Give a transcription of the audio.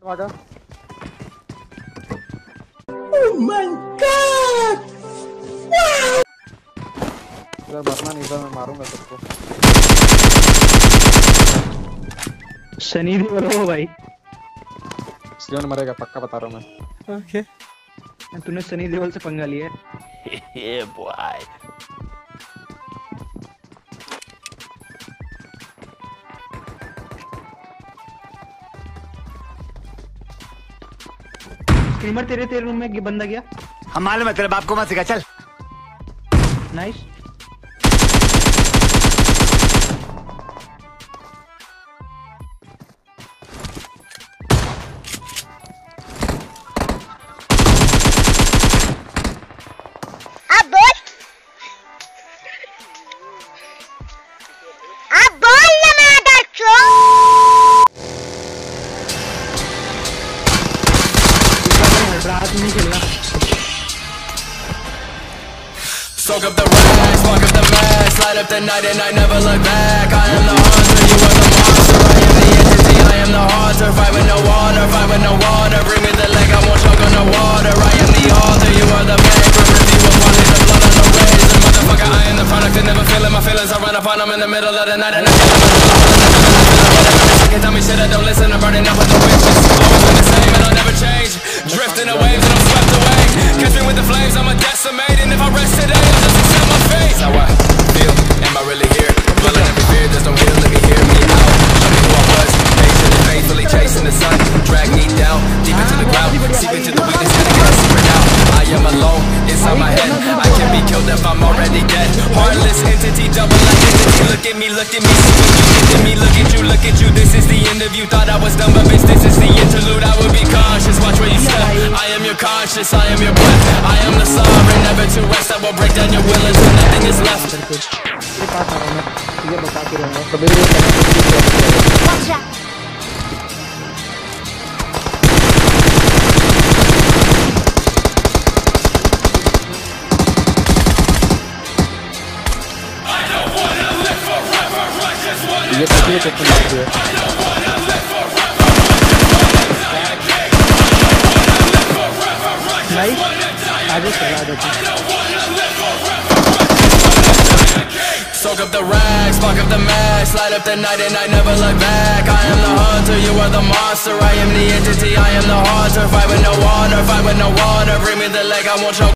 आजा। Oh my God! इधर मरना नहीं था, मैं मारूंगा सबको। शनि देवल हो भाई। सियोन मरेगा पक्का बता रहा हूँ मैं। ओके। तूने सनी देओल से पंगा लिया Yeah, boy. स्ट्रीमर तेरे रूम में बंदा गया। हम मालूम है तेरे बाप को मत सिखा, चल। Nice. Soak up the rags, walk up the mask, light up the night and I never look back. I am the hunter, you are the monster. I am the entity, I am the haunter. Fight with no water, fight with no water. Bring me the leg, I won't choke on the water. I am the author, you are the banker. Review of quality, the blood on the razor. Motherfucker, I am the product and never feeling my feelings. I run up on them in the middle of the night and I kill them. Tell me shit, I don't listen. I'm burning up with the witches. Always been the same and I'll never change. Drifting the waves and I'm swept away. Catch me with the flames, I'm a decimate. And if I rest today, I'll just accept my fate. How I feel, am I really here? Dwelling every fear, there's no here, let me hear me out. Show me who I was, patient and faithfully chasing the sun. Drag me down, deep into the ground. Seep into the weakness, gotta get a secret out. I am alone, inside my head. I can be killed if I'm already dead. Heartless entity, double identity. Look at me, look at me. Look at me, look at you, look at you. This is the end of you. Thought I was done, but bitch, this is the interlude. I will be cautious, watch where you step. I am your conscious, I am your breath. I am the sovereign, never to rest. I will break down your will until nothing is left. Soak up the rags, spark up the mask, light up the night and I never look back. I am the hunter, you are the monster. I am the entity, I am the haunter. Fight with no water, fight with no water. Bring me the leg, I won't choke.